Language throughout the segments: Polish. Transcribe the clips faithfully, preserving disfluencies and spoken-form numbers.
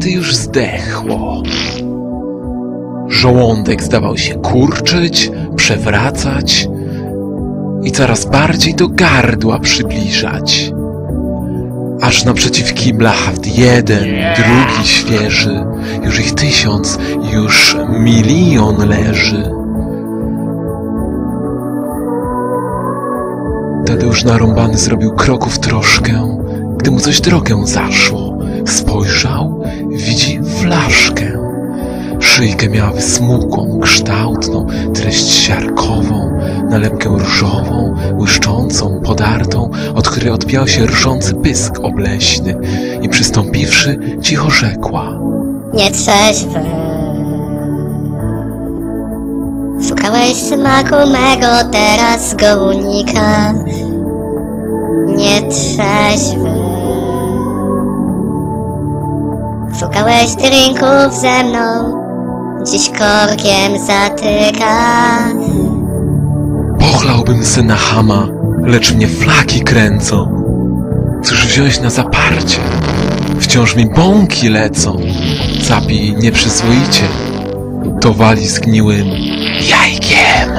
wtedy już zdechło. Żołądek zdawał się kurczyć, przewracać i coraz bardziej do gardła przybliżać. Aż naprzeciw kibla haft jeden, drugi świeży, już ich tysiąc, już milion leży. Tadeusz narąbany zrobił kroków troszkę, gdy mu coś drogę zaszło. Spojrzał, widzi flaszkę. Szyjkę miała wysmukłą, kształtną, treść siarkową, nalepkę różową, błyszczącą, podartą, od której odbijał się rżący pysk obleśny i przystąpiwszy, cicho rzekła: Nietrzeźwy, szukałeś smaku mego, teraz go unikasz. Nietrzeźwy, szukałeś drinków ze mną, dziś korkiem zatykasz. Pochlałbym syna chama, lecz mnie flaki kręcą. Cóż wziąć na zaparcie? Wciąż mi bąki lecą. Zapij nieprzyzwoicie, to wali zgniłym jajkiem.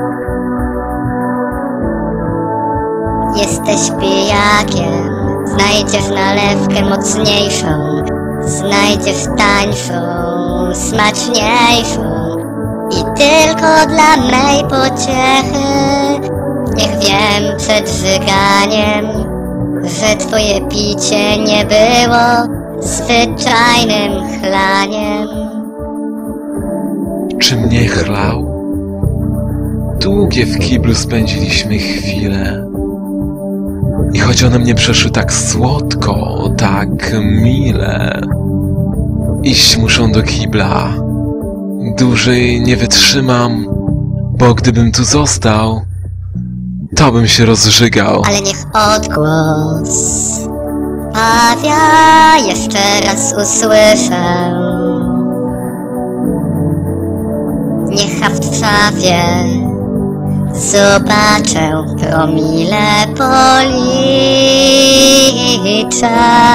Jesteś pijakiem, znajdziesz nalewkę mocniejszą, znajdziesz tańszą, smaczniejszą i tylko dla mej pociechy niech wiem przed żyganiem, że twoje picie nie było zwyczajnym chlaniem. Czy mnie chlał? Długie w kiblu spędziliśmy chwile. I choć one mnie przeszły tak słodko, tak mile, iść muszę do kibla. Dłużej nie wytrzymam, bo gdybym tu został, to bym się rozżygał. Ale niech odgłos pawia jeszcze raz usłyszę. Niech haft w szafie zobaczę, promile policzę.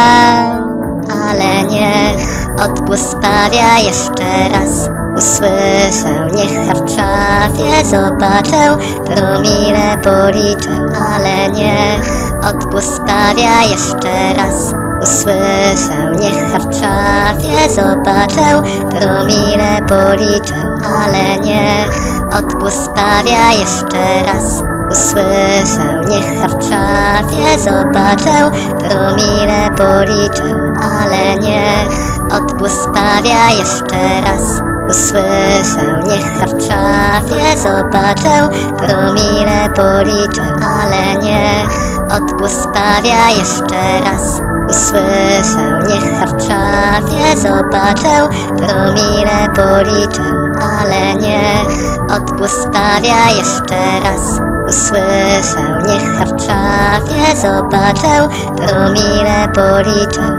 Ale niech odgłos pawia jeszcze raz usłyszę. Niech haft w szafie zobaczę, promile policzę. Ale niech odgłos pawia jeszcze raz usłyszę. Niech haft w szafie zobaczę, promile policzę. Ale niech odgłos pawia jeszcze raz usłyszę. Niech haft w szafie zobaczę, promile policzę. Ale niech odgłos pawia jeszcze raz usłyszę. Niech haft w szafie zobaczę, promile policzę. Ale niech odgłos pawia jeszcze raz usłyszę. Niech haft w szafie zobaczę, promile policzę. Ale niech odgłos pawia jeszcze raz usłyszę. Niech haft w szafie zobaczę, promile policzę.